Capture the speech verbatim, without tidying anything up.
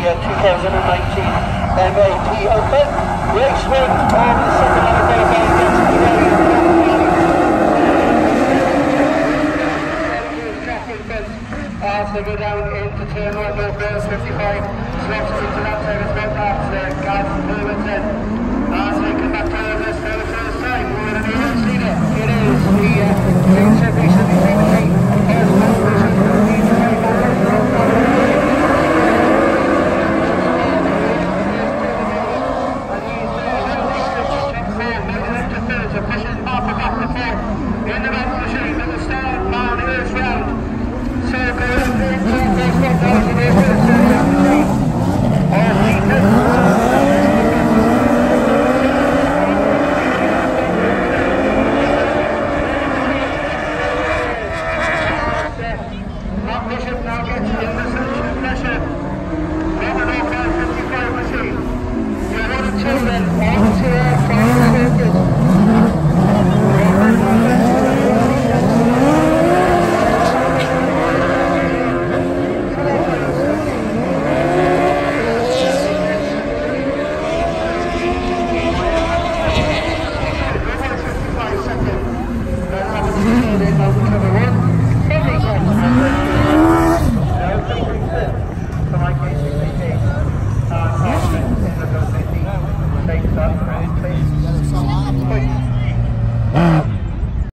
two thousand nineteen M A P Open. Race one of the second leg of qualifying gets underway. As they go down into turn one, northwest fifty-five, swaps into that side as well as uh, Gareth Burlington. As they come back to this for the first time, we're going to see it. It is the uh, Championship seventy-three.